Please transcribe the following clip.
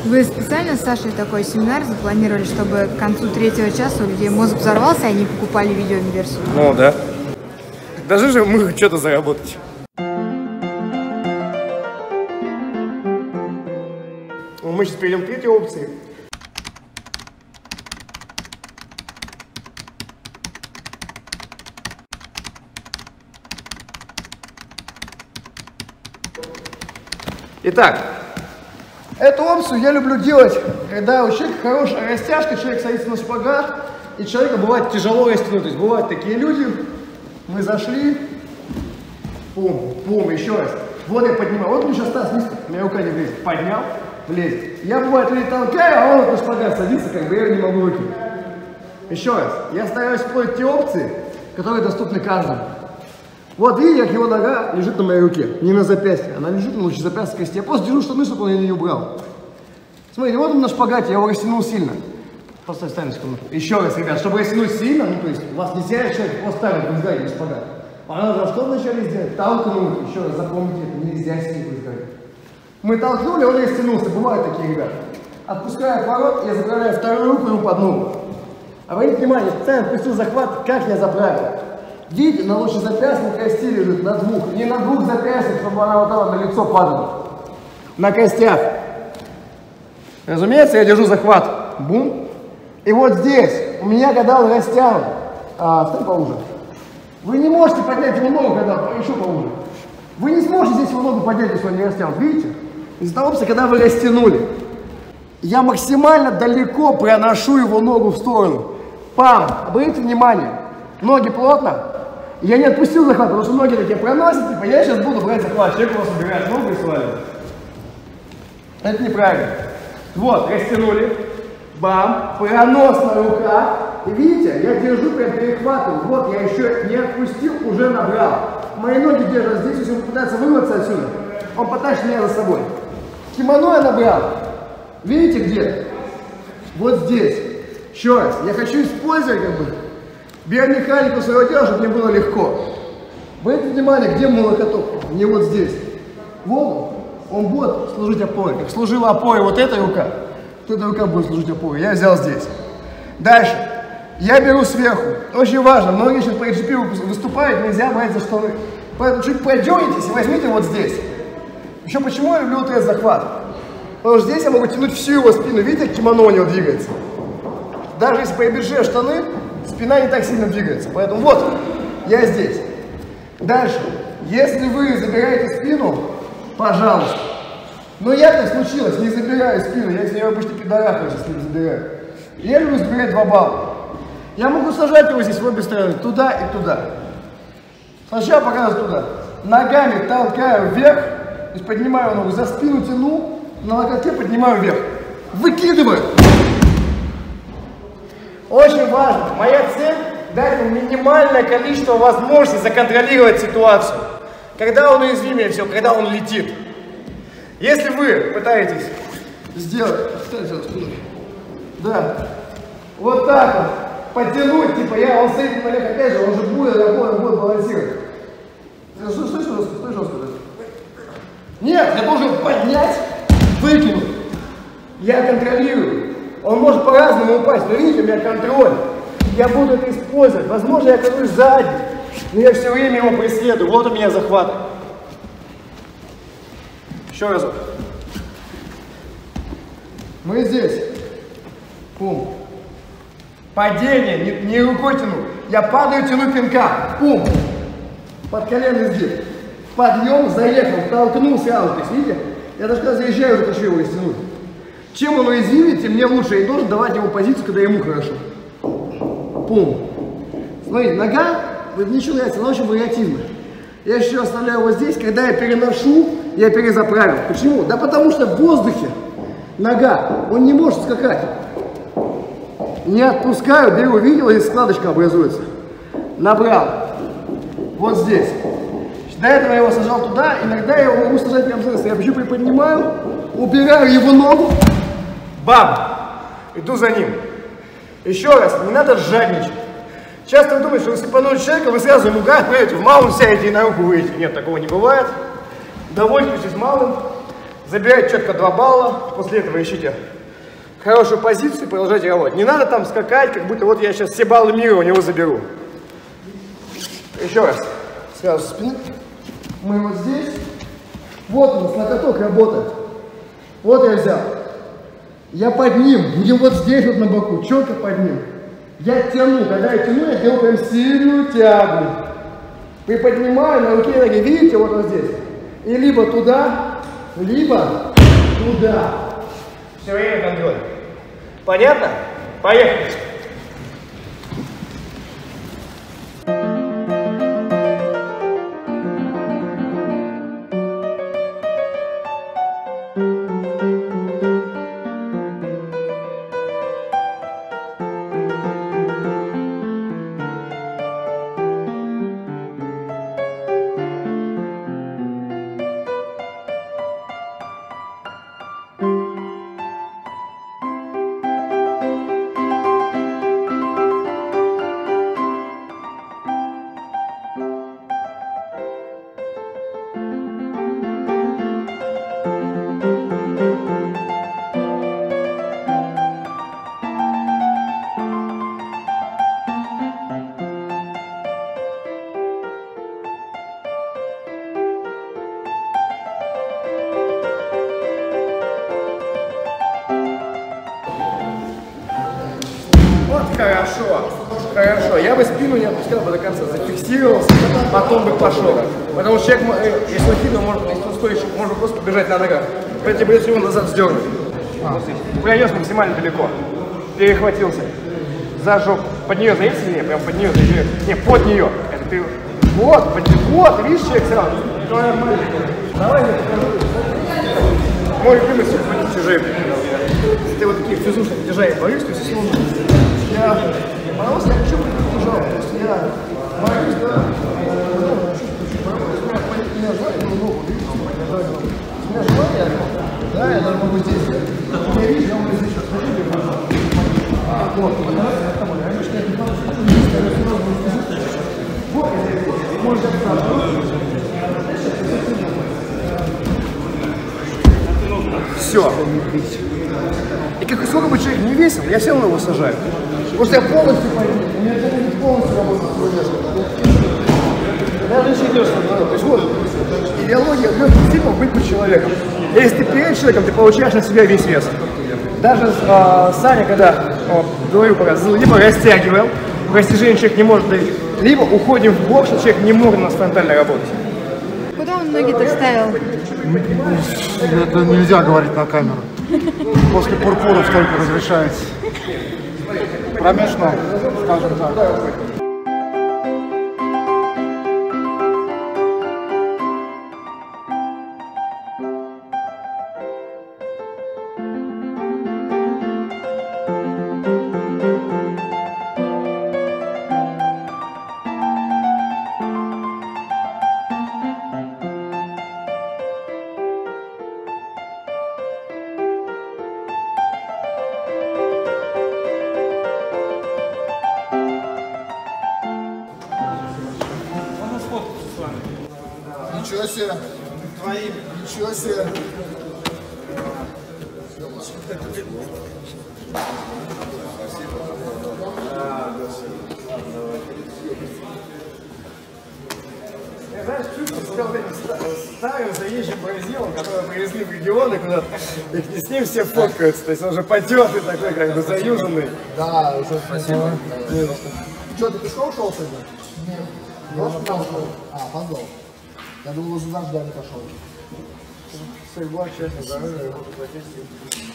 Вы специально с Сашей такой семинар запланировали, чтобы к концу 3-го часа у людей мозг взорвался, и они покупали видеоверсию? Ну да. Должны же мы что-то заработать. Мы сейчас перейдем к 3-й опции. Итак, эту опцию я люблю делать, когда у человека хорошая растяжка, человек садится на шпагат, и человеку бывает тяжело растянуть. То есть бывают такие люди, мы зашли, пум, пум, еще раз. Вот я поднимаю, вот мне сейчас таз низко, у меня рука не влезет, поднял, влезет. Я бывает людей толкаю, а он на шпагат садится, как бы я не могу выкинуть. Еще раз, я стараюсь использовать те опции, которые доступны каждому. Вот видите, как его нога лежит на моей руке, не на запястье, она лежит на лучезапястной кости. Я просто держу штаны, чтобы он ее не убрал. Смотрите, вот он на шпагате, я его растянул сильно. Просто встань на секунду. Еще раз, ребят, чтобы растянуть сильно, ну то есть у вас не теряет человек, просто ставит в изгоре на шпагат. А надо что вначале сделать? Толкнуть. Еще раз запомните, это нельзя сильно в изгоре. Мы толкнули, он растянулся. Бывают такие ребята. Отпускаю отворот, я заправляю вторую руку ему под ногу. Обратите внимание, специально отпустил захват, как я заправил. Видите, на лучезапястной кости лежит, на двух. Не на двух запястьях, чтобы она вот там на лицо падала. На костях. Разумеется, я держу захват. Бум. И вот здесь, у меня, когда он растянут, стань поуже. Вы не можете поднять его ногу, когда еще поуже. Вы не сможете здесь его ногу поднять, если он не растянут. Видите? Из-за того, что когда вы растянули, я максимально далеко проношу его ногу в сторону. Пам! Обратите внимание. Ноги плотно. Я не отпустил захват, потому что ноги такие проносят, типа я сейчас буду брать захват. Человек просто убирает ногу и сваливает. Это неправильно. Вот, растянули. Бам! Проносная рука. И видите, я держу, прям перехватываю. Вот, я еще не отпустил, уже набрал. Мои ноги держат здесь, если он пытается вырваться отсюда, он потащит меня за собой. Кимоно я набрал. Видите где? Вот здесь. Еще раз, я хочу использовать как бы биомеханику своего тела, чтобы мне было легко. Обратите внимание, где мой локоток? Не вот здесь. Вот он будет служить опорой. Как служила опорой вот эта рука, то эта рука будет служить опорой. Я взял здесь. Дальше. Я беру сверху. Очень важно, многие сейчас по HGP выступают, нельзя брать за штаны. Поэтому чуть продернитесь и возьмите вот здесь. Еще почему я люблю вот этот захват? Потому что здесь я могу тянуть всю его спину. Видите, как кимоно у него двигается? Даже если по ЭБЖ штаны, спина не так сильно двигается. Поэтому вот, я здесь. Дальше. Если вы забираете спину, пожалуйста. Но я так случилось, не забираю спину. Я с нее обычно пидорахаю, если не забираю. Я люблю забирать 2 балла. Я могу сажать его здесь в обе стороны, туда и туда. Сначала показываю туда. Ногами толкаю вверх, то есть поднимаю ногу, за спину тяну, на локотке поднимаю вверх. Выкидываю. Очень важно. Моя цель – дать ему минимальное количество возможностей законтролировать ситуацию. Когда он уязвимее всего, когда он летит. Если вы пытаетесь сделать, да, вот так вот, подтянуть, типа он стоит на ноге, опять же, он же будет балансировать. Стой жестко. Нет, я должен поднять, выкинуть. Я контролирую. Он может по-разному упасть, но видите, у меня контроль. Я буду это использовать. Возможно, я окажусь сзади, но я все время его преследую. Вот у меня захват. Еще разок. Мы здесь. Пум. Падение, не рукой тяну. Я падаю, тяну пинка. Пум. Под коленный сгиб. Подъем, заехал, толкнул сразу. То есть, видите, я даже когда заезжаю, уже хочу его растянуть. Чем он уязвимее, тем мне лучше. Я должен давать ему позицию, когда ему хорошо. Пум. Смотрите, нога, мне что нравится, она очень вариативна. Я еще оставляю его здесь, когда я переношу, я перезаправил. Почему? Да потому что в воздухе нога, он не может скакать. Не отпускаю, беру, видел, здесь складочка образуется. Набрал. Вот здесь. До этого я его сажал туда, иногда я его могу сажать прямо здесь. Я почему приподнимаю, убираю его ногу, бам, иду за ним. Еще раз, не надо жадничать. Часто вы думаете, что вы сыпанули человека, вы сразу ему отправите в маунт, сядете и на руку выйдете. Нет, такого не бывает. Довольствуйтесь малым. Забирайте четко 2 балла, после этого ищите хорошую позицию и продолжайте работать. Не надо там скакать, как будто вот я сейчас все баллы мира у него заберу. Еще раз. Сразу со спины. Мы вот здесь. Вот у нас локоток работает. Вот я взял. Я под ним. Будем вот здесь вот на боку. Четко под ним. Я тяну. Когда я тяну, я делаю прям сильную тягу. Приподнимаю на руке ноги. Видите, вот здесь. И либо туда, либо туда. Все время контроль. Понятно? Поехали. Хорошо, хорошо. Я бы спину не отпускал бы до конца, зафиксировался, потом бы пошел. Потому что человек, если он сильно, может, если он стоящий, может просто побежать на ногах. Поэтому если его назад сдернуть. Пронес максимально далеко. Перехватился. Зажег. Под нее заедь сильнее, прям под нее заедь. Не, под нее. Это ты. Вот, вот, видишь, человек сразу. Давай я покажу. Мой любимый сегодня чужие. Ты вот таких физушных держай, боюсь, то есть условно. Я боялся, я ничего не держал. То есть я боюсь, да. Меня жали, но ногу, видишь, меня жали, да, я даже могу здесь. Я вижу, я могу здесь сейчас ходить. Вот, вот, может, все. И как сколько бы человек не весил, я все равно его сажаю. Потому что я полностью пойму, у меня полностью работает свой вес. Даже если идешь со мной, то есть вот, идеология легких типов быть под человеком. Если ты перед человеком, ты получаешь на себя весь вес. Даже Саня, когда, говорю пока, либо растягивал, в растяжении человек не может давить, либо уходим в бок, что человек не может у нас фронтально работать. Куда он ноги так ставил? Это нельзя говорить на камеру. После пурпуров только разрешается. Промеж ног, скажем так. Ничего себе. Ничего себе. Я, знаешь, чувствую себя старым заезжим бразилом, которые привезли в регионы куда-то, и с ним все фоткаются. То есть он уже потертый такой, как бы заюзанный. Да, уже спасибо. Что, ты пешком шел сегодня? Нет. Опоздал. Я думал, уже завжди не пошел. Судьба, честно, здоровья, работа, профессии.